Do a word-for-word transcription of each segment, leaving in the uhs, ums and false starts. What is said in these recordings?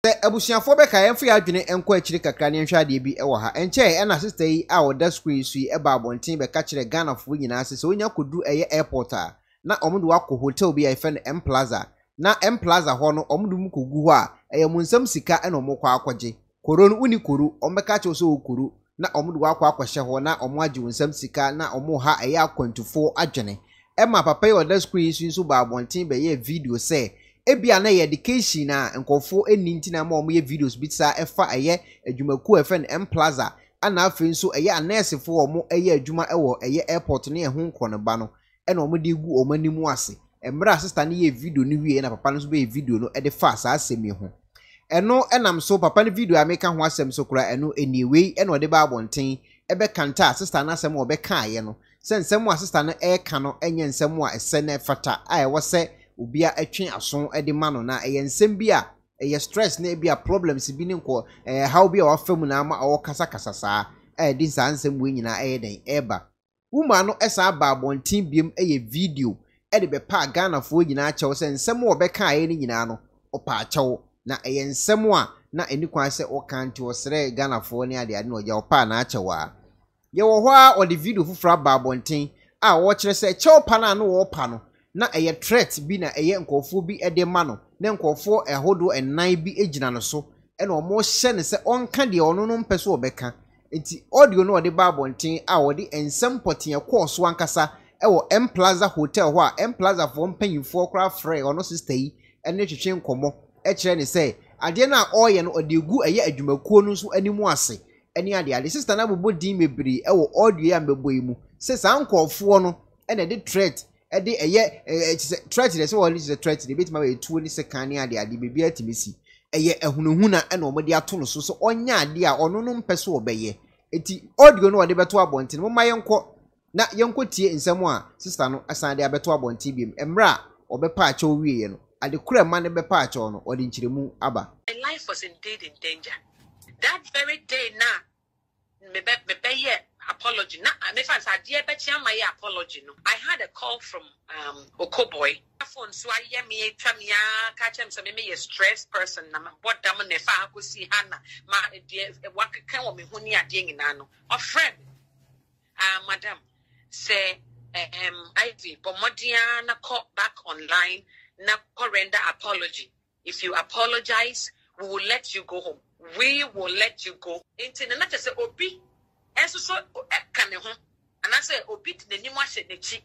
Se abusuafo be ka yemfa adwene enko akiri kakra ne nhwa de bi e wo ha enche e na sister yi a oda screen su yi e ba abonten be ka kire Ghana fo nyina ase se onya kodu eye airport a na omudu wako hotel bi ya ife no M Plaza na M Plaza ho no omudu mu kogu ho a eye munsam sika e no mokwa akwaje koro no uni koro ombeka che so okoro na omudu wako akwahye ho na omo age munsam sika na omo ha eye akwantufo adwene e ma papa yi oda screen su nso ba abonten be ye video say ebia na education na nkofo eni ntina ma omo ye videos bitsa efa eye adwumaku efa M Plaza ana afi nso eye anurse fo omo eye adwuma ewo eye airport ne ehun nkro ba no e na omo de gu omo animu ase emra sister ne ye video ni wie na papa no so be video no e de fa sa asemi ho eno enam so papa ne video ameka ho asem so kura eno anyway e na ode ba abonten e be kanta sister na asem obe ka aye no sensem a sister no e ka no enye nsem a ese na fata a e wo se obia atwen aso e de ma no na eye nsem bia eye stress na bia problems bi ne nko eh how bia wa famu na ama o kasa kasa saa e di sa nsem we nyina eye den eba wuma no esa ba abonten biem eye video e de be pa Ghana fo nyina achew se nsem wo be ka aye ni nyina no opa achew na eye nsem a na eni kwan se o kanti o sere Ghana fo ne ade ade no ja opa na achew a ye wo ho a o de video fufura ba abonten a wo kire se chew pa na no wo pa no na eye threat bi na eye nkofo bi ede ma no na nkofo ehodo enan bi ejina no so e na omo hye ne se onka de ono no mpeso obeka enti audio no ode ba abonten a ode ensem poten course wankasa e wo M Plaza hotel ho a M Plaza fo mpanyimfo kra frɛ ono sister yi ene twetwe nkomo e kire ne se ade na oye no ode gu eye adwumakuo no so animu ase ene ade ade sister na bobo din mebiri e wo audio ya mbebo yi mu se sa nkofo no ene de threat e de eye threat de se wo ni se threat de bit ma we tuo ni se kan ni ade ade bibia atimisi eye ehunuhuna e na omode ato no so so onya ade a ono no mpese obeye eti audio no ode beto abonten mo mayenko na yenko tie nsem a sister no asan de abeto abonten biem emra obepa ache owie no ade kura ma ne bepa ache no ode nchiremu aba. My life was indeed in danger that very day. Na me be me be ye apology. Na me fans I dear bet my apology. No, I had a call from um Okoboy. Phone so I hear me twa me catch him so me me a stressed person. Na what damn ne fa go see Hannah. Ma dear what can wo me hu ni ade nyina no. A friend. Ah, madam say um Ivy Bomodia na call back online na render apology. If you apologize, we will let you go home. We will let you go. Into not just say obi. Eso so can home. And I say obi to the new nechi.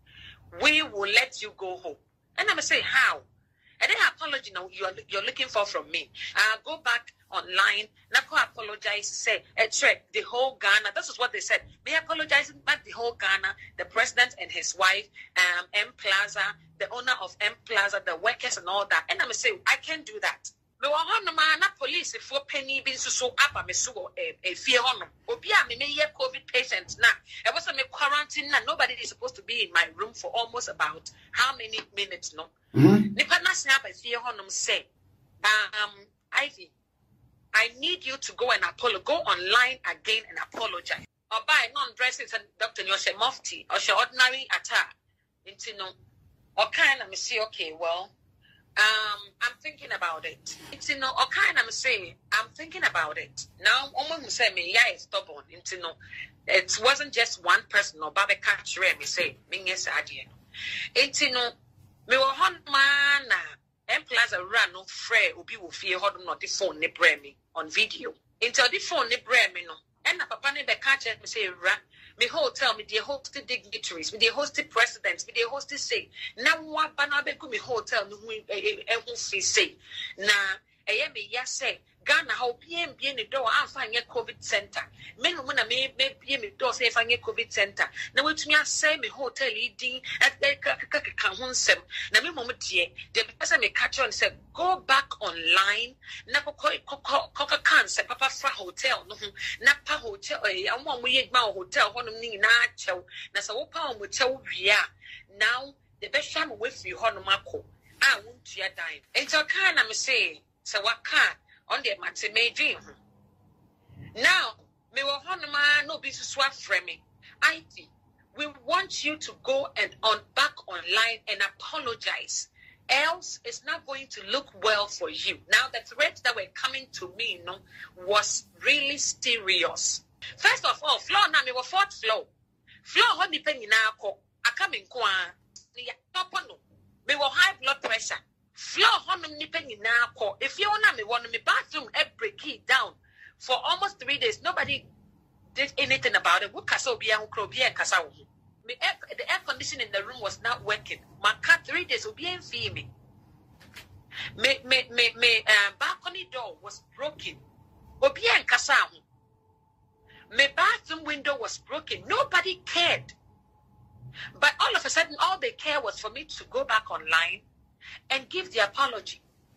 We will let you go home. And I'm say how? And then apology now you're you're looking for from me. Uh go back online. Nako apologize. Say a check the whole Ghana. This is what they said. Me apologizing back the whole Ghana, the president and his wife, um, M Plaza, the owner of M Plaza, the workers and all that. And I'm say I can't do that. Me wa hono ma na police for penny bin so so aba me so e fear hono. Obi a me me ye COVID patient na. E was me quarantine na nobody is supposed to be in my room for almost about how many minutes no. Mm-hmm. Nipa na snap e fear hono say um Ivy, I need you to go and apologize. Go online again and apologize. Or buy non-dressing Doctor Nyoshe Mufti or she ordinary attack. Into no. Or kind of me say okay, well. Um, I'm thinking about it. It's you know, or kind of say, I'm thinking about it. Now, almost say me, yeah, it's stubborn. It's you know, it wasn't just one person or Baba catch me say, me yes, I did. It's you know, me were hon man, M Plaza run no fray, ubi will fear hold not the phone ne me on video. Until the phone ne me no. And a papa ne be catch me say, ra. Me hotel, me dear hosted dignitaries, me dear hosted presidents, me dear hosted say. Now what banabe go me hotel no who say. Na a me ya say Ghana how P M be in the door and find a COVID center. Men who na me me P M door say find a COVID center. Now which me say me hotel leading at the kahonsem. Na me moment dear, the person me catch on say go back online. Na coca cancer papa fra hotel no na pa hotel eh am we ma hotel honum ni na chew. Na sa wo pa mo chew wia. Now the best sham with you honum ako. I won't to your dime. And so can I say so what can on the matter may dream. Now, me will honor no business swap framing. I think we want you to go and on back online and apologize. Else, it's not going to look well for you. Now, the threats that were happening to me, you know, was really serious. First of all, floor na me were fourth floor. Floor honey penny na ko. I come in kwa. No. Me were high blood pressure. Floor honey penny na ko. If you want me want me bathroom every key down for almost three days. Nobody did anything about it. What kaso biya ukrobiya kasa. Me the air conditioning in the room was not working. My cat three days will be in fee me. Me me me me um, balcony door was broken. Obiya and kasa. My bathroom window was broken. Nobody cared. But all of a sudden, all they cared was for me to go back online and give the apology.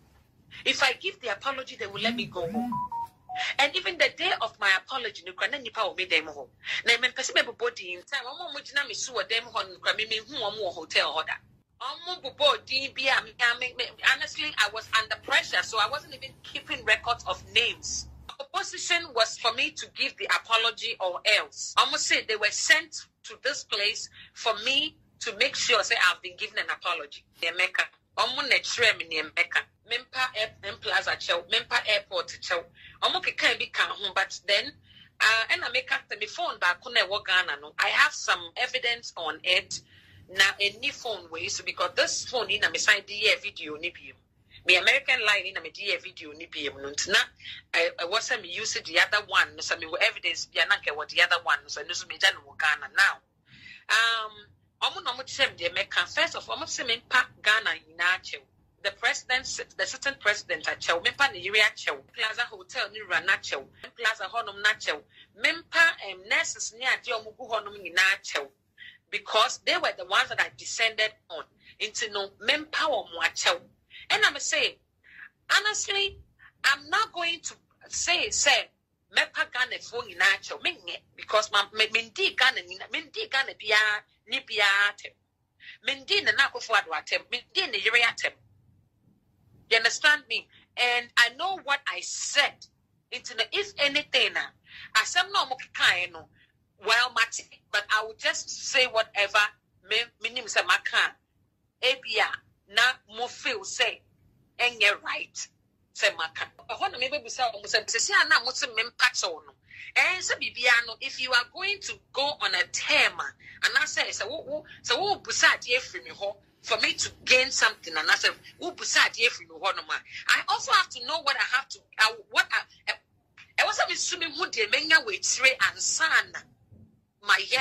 If I give the apology, they will let me go home. And even the day of my apology, no crana nipa o me dem home. Na me pese me body in time. Omo mo gina me su dem home nkra me me hu omo hotel order. Omo bobo din bia me honestly I was under pressure, so I wasn't even keeping records of names. Opposition was for me to give the apology or else. Almost said they were sent to this place for me to make sure say I've been given an apology. Mecca. Omo netre me Mecca. Mempa Air Plaza Chow, Mempa Airport Chow. Omo can be can but then uh and I make up the phone back on Ghana. No, I have some evidence on it. Now any phone way so because this phone in a message video ni me American line in a media video ni P M na I was some use the other one so me evidence be ananke what the other one so no so me Ghana Ghana now um omo no mo chem de make first of all mo say me pa Ghana ina chew the president the certain president at chew me pa Nigeria chew Plaza Hotel ni rana chew Plaza honum na chew me pa um, nurses ni ade omo gu honum ni na chew because they were the ones that I descended on into no me pa o mo chew. And I'm saying, honestly, I'm not going to say, say, me pa Ghana phone in actual, because my Mindy Ghana, Mindy Ghana bia, ni bia tem. Mindy na na ko for atem, Mindy na yere atem. You understand me? And I know what I said. Into the if anything, I said no mo kika no. Well, Mati, but I will just say whatever me minim say maka. Ebia. Na mo feel say enye right say maka ho na me be say o mo say say na mo se me mpacho no eh say bibia no if you are going to go on a term and I say say wo say wo busa de afri me ho for me to gain something and I say wo busa de afri me ho no ma I also have to know what I have to uh, what I I was be sumi hu de menya we tire ansana my ye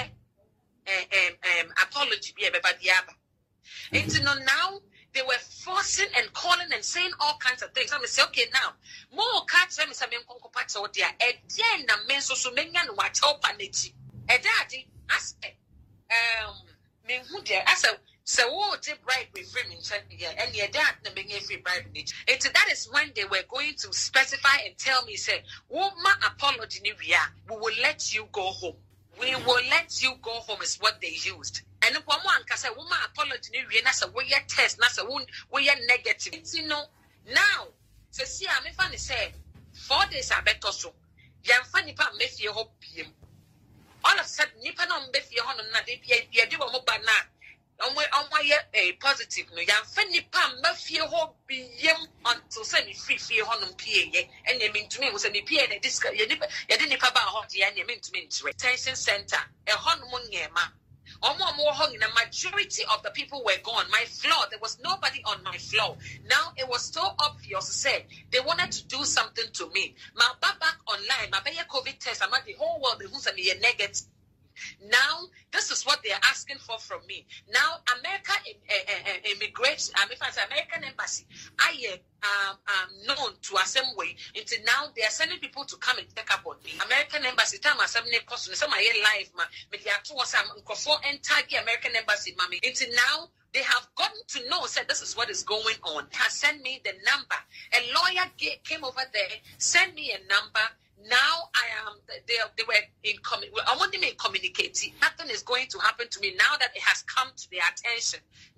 um um apology be be ba diaba it's no now they were forcing and calling and saying all kinds of things. I'm going to say, okay, now, more cats, I'm going to say, oh, dear, and then the men so many and watch out on it. And daddy, ask um, me who there, I said, so, oh, they bribe with women, and your dad, the being every bribe. And that is when they were going to specify and tell me, say, oh, my apology, we will let you go home. We will let you go home, is what they used. And one can say, woman, apology, we say, we are test, we are negative. You know, now, so see, I'm funny say, four days are better so. Yan funny pa me fie hope him. All of a sudden, nipa no me fie hono na de ye de wo ba na. Onwe onwa ye positive no. Yan funny pa me fie hope him until say me free fie hono pie ye. And ye mean to me was a pie na this ye nipa ye de nipa ba hot ye and ye mean to me tension center. E hono mo nyema. The majority of the people were gone. My floor, there was nobody on my floor. Now it was so obvious. Said they wanted to do something to me. My back online, my COVID test, I'm at the whole world. They who's me a negative. Now this is what they are asking for from me. Now America immigration, um, if I say American embassy, I am um, known to a same way. Until now they are sending people to come and check up on me. American embassy time as some cost some live ma me they are two some for entire American embassy mommy. Until now they have gotten to know said this is what is going on. Has sent me the number. A lawyer came over there, sent me a number. Now I am. They they were in commu- I want them in communicating. Nothing is going to happen to me now that it has come to their attention.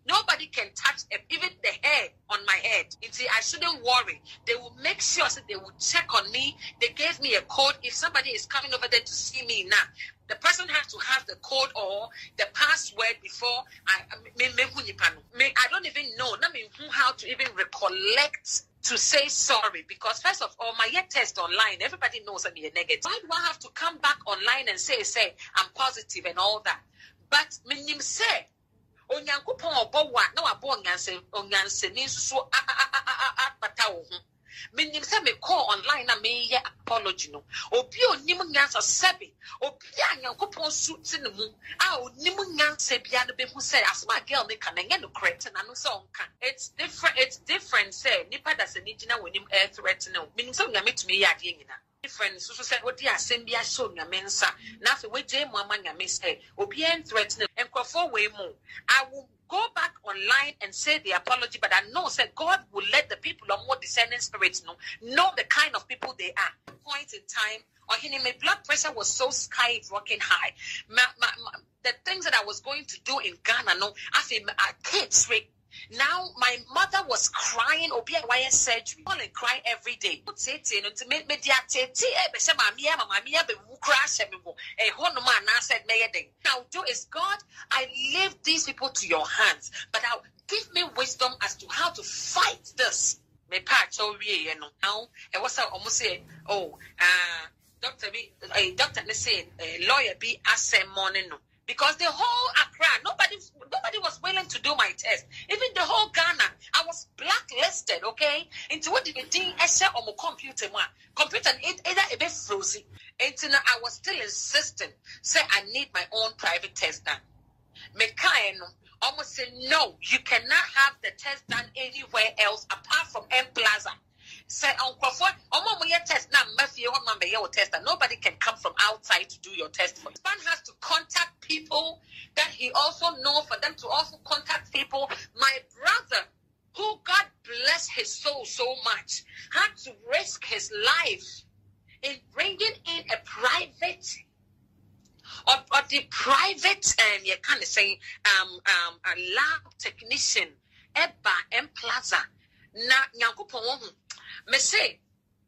Nobody can touch it, even the hair on my head. You see, I shouldn't worry. They will make sure that they will check on me. They gave me a code. If somebody is coming over there to see me now, the person has to have the code or the password before I me, me, me, I don't even know how to even recollect to say sorry, because first of all, my yet test online, everybody knows I'm negative. Why do I have to come back online and say, say I'm positive and all that? But minim say, Onyankopon obo wa na wabo onyanse onyanse ni so a a a a bata wo ho. Minim say me call online na me ye apology no. Obi onim nyansa sebe, obi anyankopon su ti ne mu. A onim nyansa bia no be hu say asma girl me kan enye no correct na no say onka. It's different, it's different say nipa da se ni gina wonim air threat no. Minim say onyame tumi ye ade nyina. Different so so say what dia asem bia show nyame nsa. Na fe we je mu ama nyame say obi en threat no enkrofo we mu. I will go back online and say the apology, but I know that God will let the people of more discerning spirits know, know the kind of people they are. Point in time, or oh, my blood pressure was so skyrocketing high. My, my, my, the things that I was going to do in Ghana, no, I feel I can't straight. Now my mother was crying, O B Y S surgery, all and cry every day. Now do is God, I leave these people to your hands, but now give me wisdom as to how to fight this. Me part you know. Now it was almost say, oh, uh, Doctor B, a doctor saying, a lawyer be as morning no. Because the whole Accra, nobody, nobody was willing to do my test. Even the whole Ghana, I was blacklisted. Okay, into what did the thing I said on my computer, man, computer it either a bit frozen. And I was still insistent, say I need my own private test done. Mekaino almost said no, you cannot have the test done anywhere else apart from M Plaza. Say Uncle Ford, test now, Matthew, your test, and nobody can come from outside to do your test for you. Man has to contact people that he also knows for them to also contact people. My brother, who God bless his soul so much, had to risk his life in bringing in a private or, or the private um you kind of say um um a lab technician Eba M Plaza na Nyankopon me say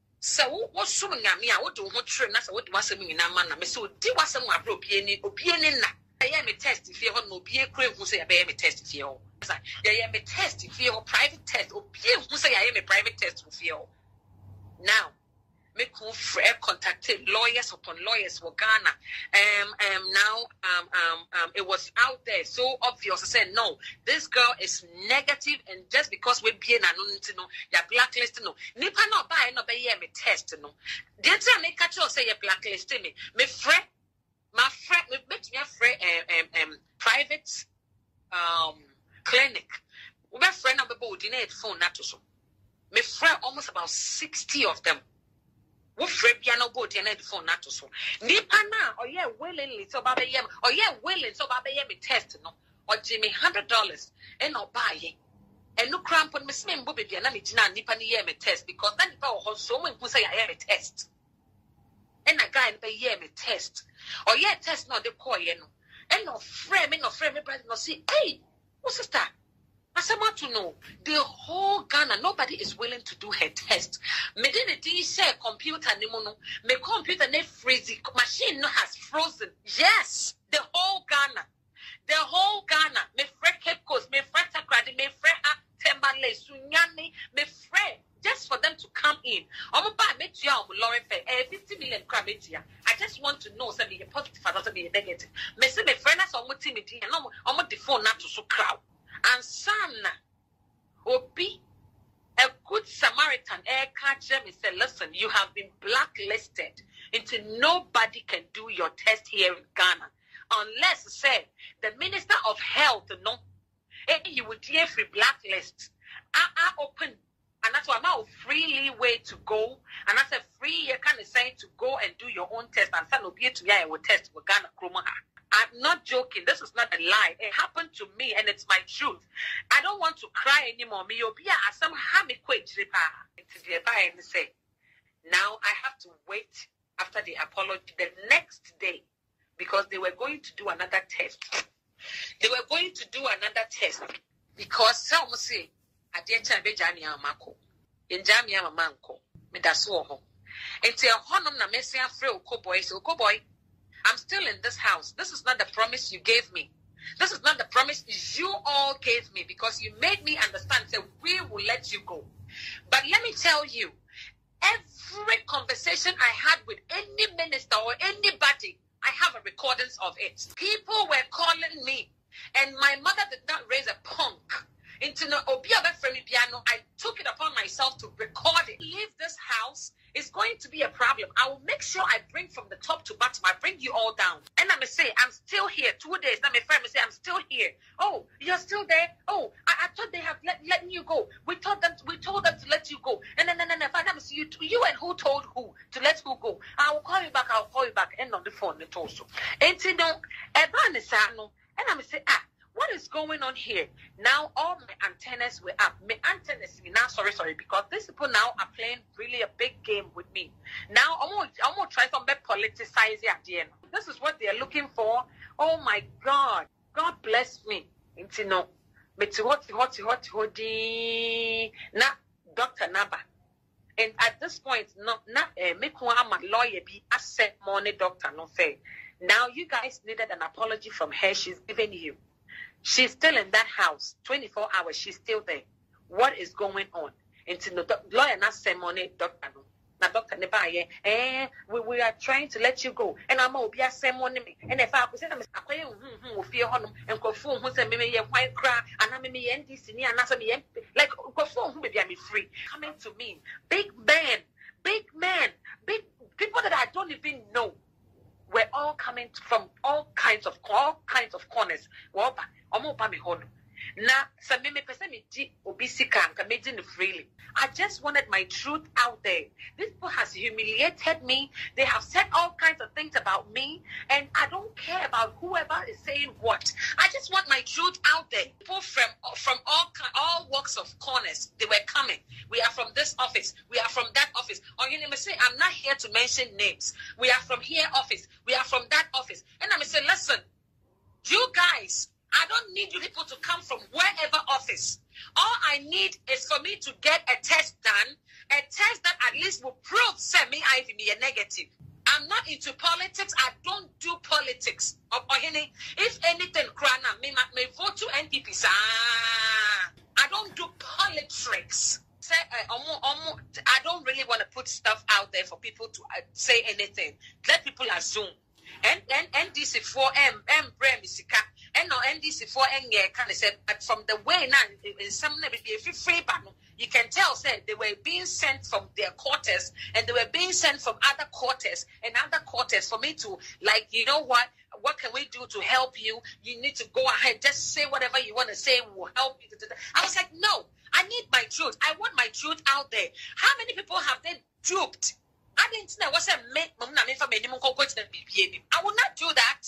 so what so nyame a wo do ho true na so wo do wasem nyina ma na me say odi wasem abro obie ni obie ni na ya me test fie ho no obie kure hu say ya be me test fie ho ya ya me test fie ho private test obie hu say ya me private test fie ho now make who contacted lawyers upon lawyers for Ghana. Um, um, now, um, um, um, it was out there so obvious. I said, no, this girl is negative, and just because we're being announced, no, you're blacklisted, no. Nipa no buy no buy me test, no. The time they catch you say you're blacklisted me. Me friend, my friend, me make me a friend, um, um, um, private, um, clinic. We my friend number board in it phone not to so. Me friend almost about sixty of them. We free piano boat and head phone not to so. Nipa na or yeah willingly so baba yem or yeah willing so baba yem test no or Jimmy hundred dollars and no buying and no cramp on Miss Mim Bobby and I'm not nipa ni yem test because that nipa or so many who say I am a test and a guy and pay yem test or yeah test no the coy and no frame no frame brother no see hey what's that? I want to know the whole Ghana, nobody is willing to do her test. Me did a share computer nimono. Me computer ne freeze machine no has frozen. Yes, the whole Ghana, the whole Ghana. Me fre Cape Coast, me fre Takrady, me fre Tembale, Sunyani, me fre just for them to come in. I'm about me to you, Lauren Fair, fifty million crabetia. I just want to know something positive, doesn't be negative. Me say me friend has almost timidity, and I'm on the phone not to so crowd. And Sana Obi, a good Samaritan, air catcher, me say, listen, you have been blacklisted into nobody can do your test here in Ghana unless say the Minister of Health, no, you would hear free blacklist. I, I open, and that's why I'm out freely way to go, and that's a free you kind of say to go and do your own test and send Obi to me. I will test with Ghana Kromaha. I'm not joking. This is not a lie. It happened to me, and it's my truth. I don't want to cry anymore. Me obia asam ha me quit tripa to the and say. Now I have to wait after the apology the next day because they were going to do another test. They were going to do another test. because some say I dear time be Jani Amako. In Jamia Manko. Me da so ho. Until honum na messy afraid Okoboy, so Okoboy, I'm still in this house. This is not the promise you gave me. This is not the promise you all gave me because you made me understand that we will let you go. But let me tell you, every conversation I had with any minister or anybody, I have a recordings of it. People were calling me, and my mother did not raise a punk. Into no Obiaba Fremi Piano, I took it upon myself to record it. Leave this house is going to be a problem. I will make sure I bring from the top to bottom. I bring you all down. And I'm going to say, I'm still here. Two days. Now my friend will say, I'm still here. Oh, you're still there? Oh, I, I thought they have let letting you go. We told them we told them to let you go. And then and then if I never see you, you and who told who to let who go? I will call you back. I'll call you back. And on the phone, it also. And you know, and I'm going to say, ah. What is going on here? Now all my antennas were up. My antennas now, sorry, sorry, because these people now are playing really a big game with me. Now I'm gonna, I'm gonna try some bit politicize it at the end. This is what they're looking for. Oh my God. God bless me. You know, but what what what what the na Doctor Naba. And at this point, not not make one my lawyer be asset money doctor no say. Now you guys needed an apology from her. She's giving you. She's still in that house, twenty-four hours. She's still there. What is going on? And to the lawyer not say money, doctor. Now, Doctor Nebaye, eh, we, we are trying to let you go. And I'm going to say money. And if I could say, I'm going to fear him and go for who said, maybe a white cry, and I'm in the N D C, and I'm like, go for who maybe I'm free. Coming to me, big man, big man, big people that I don't even know. We're all coming from all kinds of all kinds of corners. Well, now, some me person me di obisi can imagine freely. I just wanted my truth out there. This people has humiliated me. They have said all kinds of things about me, and I don't care about whoever is saying what. I just want my truth out there. People from from all all walks of corners, they were coming. We are from this office. We are from that office. Or you may say, I'm not here to mention names. We are from here office. We are from that office. And I'm say, listen, you guys. I don't need you people to come from wherever office. All I need is for me to get a test done, a test that at least will prove send me I be a negative. I'm not into politics. I don't do politics. If anything, Krana, me may vote to N P P. I don't do politics. I don't really want to put stuff out there for people to say anything. Let people assume. And then N D C four M M Brem Sika and no N D C four N kind of said, but from the way now in some if you free panel, you can tell said they were being sent from their quarters and they were being sent from other quarters and other quarters for me to like, you know what? What can we do to help you? You need to go ahead, just say whatever you want to say, will help you. I was like, no, I need my truth. I want my truth out there. How many people have they duped? I didn't know what's a make mum na me for me go to the B P A. I will not do that.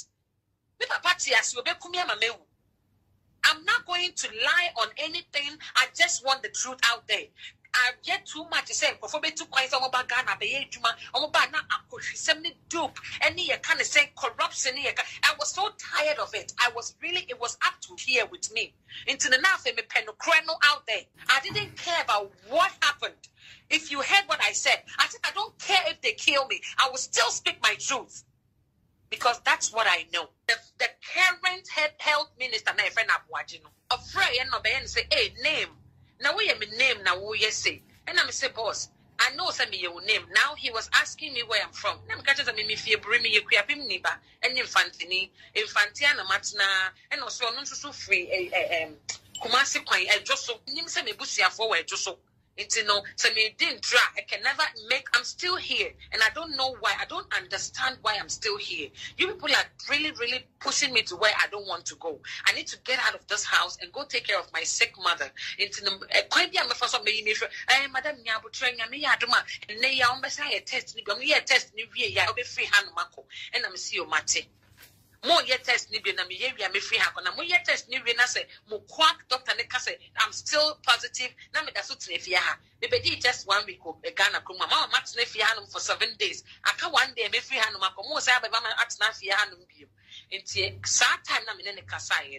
I'm not going to lie on anything. I just want the truth out there. I get too much to say. For me to quite some about Ghana, be juma, I'm about not a dupe. Any kind of say corruption. I was so tired of it. I was really, it was up to here with me. Into the nothing, me penocrano out there. I didn't care about what happened. If you heard what I said, I said, I don't care if they kill me. I will still speak my truth. Because that's what I know. The, the current head health minister, my friend Abuajino, afraid and no and say, hey, name. Now we have a name now we say. And I'm say, boss, I know some of your name. Now he was asking me where I'm from. I'm catching some me fear bring me you create niba and infantini, infantiana matna, and also non so free a um Kumasi Kwai, a Josso, Nimsa me busia for where Josso. It's you know, so me didn't try. I can never make. I'm still here, and I don't know why. I don't understand why I'm still here. You people are really, really pushing me to where I don't want to go. I need to get out of this house and go take care of my sick mother. Into the quite be a first of me. Eh, Madam Nyabu train me aduma. And they are almost a test. Me a test. Me we are be free hand mako. And I'm see you mate. More yet test Nibian and me free hakon. More yet test Nibian. I say, Mo quack doctor Nekase. I'm still positive. Now me that's what if maybe just one week of a Ghana Kuma. Mama match Nefianum for seven days. I can one day me free hanum. More say, Mama at Nafianum view. Into sad time. I'm in a Kasai.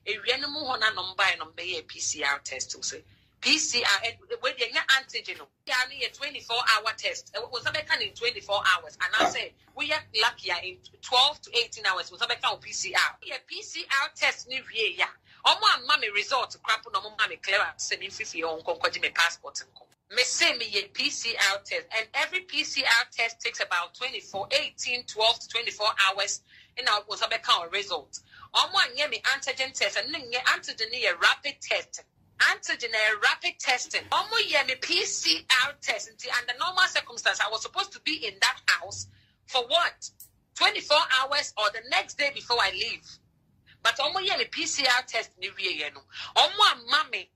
e wie no mu ho na no mba no be P C R test so P C R we dey get antigen no ya na twenty-four hour test we say can in twenty-four hours and I say we are lucky in twelve to eighteen hours we say can P C R yeah P C R test ni wie ya omo amma me result crap no mo ma me clearance say me fifi on konkoji me passport nko me say me ye P C R test and every P C R test takes about twenty-four, eighteen, twelve to twenty-four hours and I was about count result omo anye me antigen test and nye antigen ni rapid test antigen rapid testing omo ye me P C R test under normal circumstances I was supposed to be in that house for what twenty-four hours or the next day before I leave but omo ye me P C R test ni wie ye no omo amma me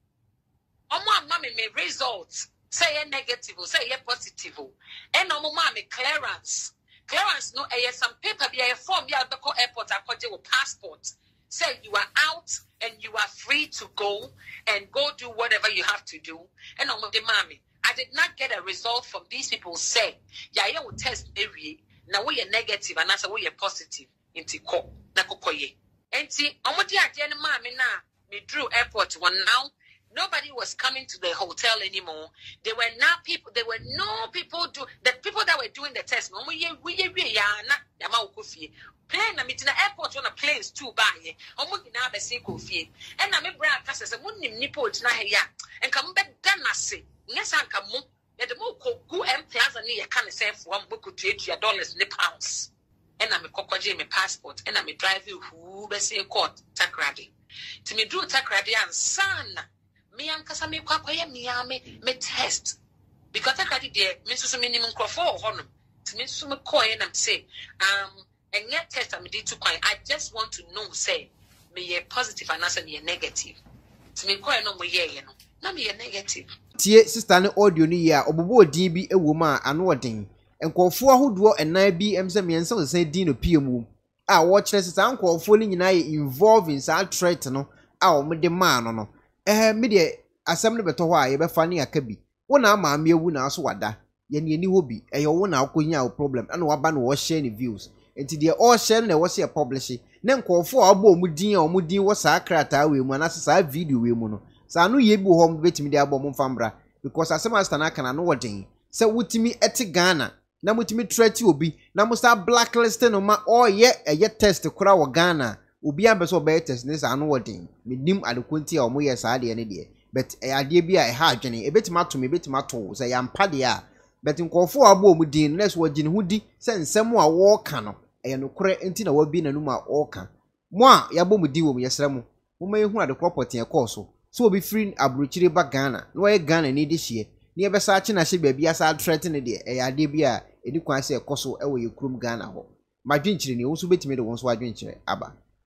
omo amma me me results say a negative or say a positive and omo ma me clearance clearance no eh some paper be a form be at the airport akwaje with passport say you are out and you are free to go and go do whatever you have to do and omo de mami I did not get a result from these people say yeah you will test every now we are negative and that's we are positive into ko na kokoye enti omo de ade na mami na me drew airport one now nobody was coming to the hotel anymore. There were now people, there were no people do the people that were doing the test. No, we we we ya na yama ukufie. Plane na meeting airport on a planes too by ye. Omo gina be se kofie. And na me bra kasa se munnim nipa ogina he ya. Enka mo be dana se. Nyesa anka mo. Ye de mo ko gu M plaza ni ye ka ne se fo am boku tuatua dollars ne pounds. And na me kokwaje me passport. And na me drive who be se court takrade. To me do takrade and sana. Me ankasa me kwakwaye me ame me test because I got it there me so minimum crofo honum to me so me coin and say um and yet test I me did to coin I just want to know say me ye positive and answer me ye negative to me coin no mo ye ye no na me ye negative tie sister ne audio ni ya obobo odin bi ewo ma ano odin enkofo ahodo enan bi emse me ense osan din no pm a wo kire sister enkofo ni nyina ye involve in sa threat no a o me de ma no no eh me de asem ne beto ho a ye be fa ne aka bi wona ama ame ewu na aso wada ye ne ni hobi eh yo wona akonya o problem ana waba no wo share ne views enti de all share na wo se publish ne nkofo a obo omudin a omudin wo sa krata we mu na sa video we mu no sa no ye bi ho betimi de abo mo fambra because asem asta na kana no wodin se wutimi eti Ghana na mutimi threat obi na mo sa blacklist no ma o ye eye test kura wo Ghana obi ambe so be test ne sa no wodin menim adekonti a omo ye sa de ne de but e ade bi a e ha adwene e betima to me betima to say yampa de a but nkofo abo omudin na so wagine hudi se nsem a wo ka no e no kure enti na wabi na numa o ka mo a yabo mudi wo yesra mu mo ma yehu ade property e course so obi free abrochire ba Ghana no ye Ghana ni de hie ne be sa achi na hye ba bia sa threat ne de e ade bi a edi kwan se e koso e wo ye krum Ghana ho madwenchire ne wo so betime de won so adwenchire aba